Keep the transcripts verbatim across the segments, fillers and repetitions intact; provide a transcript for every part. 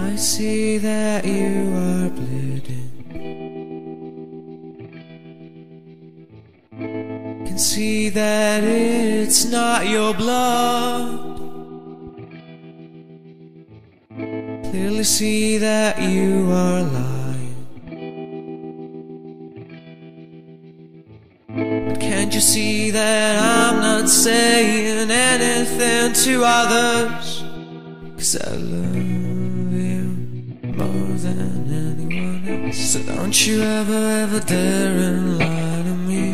I see that you are bleeding. Can see that it's not your blood. Clearly see that you are lying. But can't you see that I'm not saying anything to others? 'Cause I love you more than anyone else. So don't you ever, ever dare and lie to me,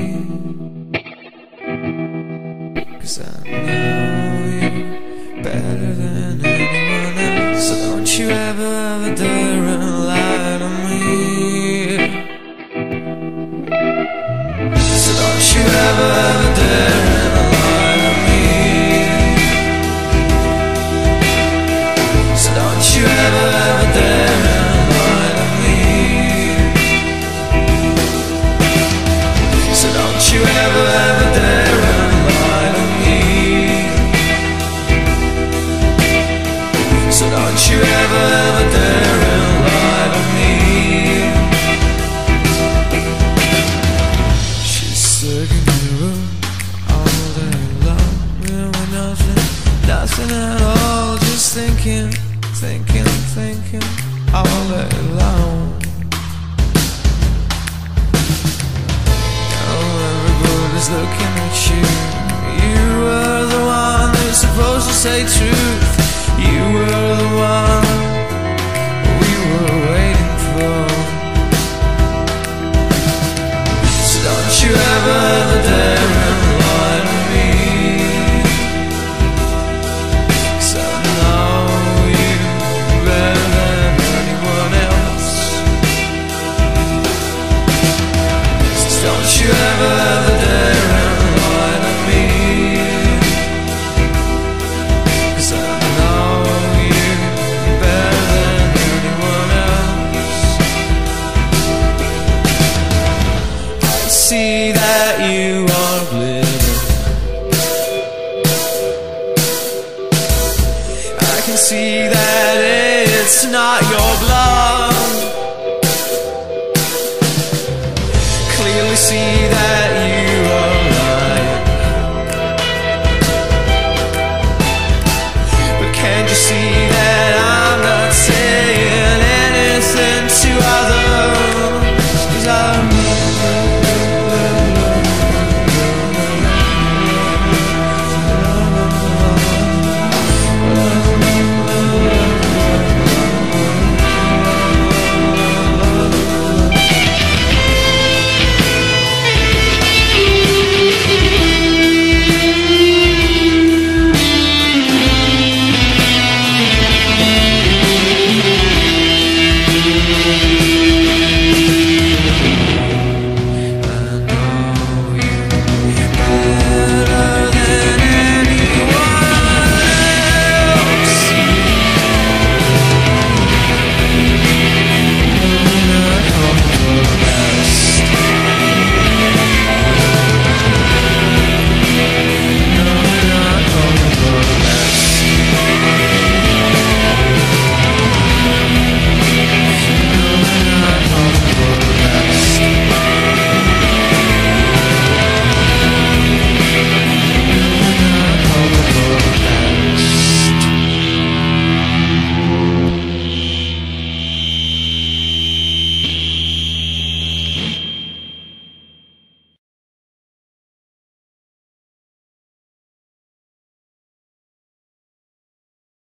'cause I know you better than anyone else. So don't you ever, ever dare and lie to me. So don't you ever, ever dare and lie to me. So don't you ever, ever dare and lie to me. So don't you ever, ever dare and lie to me. So don't you ever, ever dare and lie to me. She's stuck in the room all day long, with nothing, nothing at all, just thinking, thinking, thinking all day long. Now everybody's looking at you. You were the one who's supposed to say truth. You were the one we were waiting for. So don't you ever, ever dare and lie to me, 'cause I know you better than anyone else. So don't you ever, ever dare and lie to me, 'cause I know you better than anyone else. I see that you are bleeding. I can see that it's not your blood. Clearly see that you are lying. But can't you see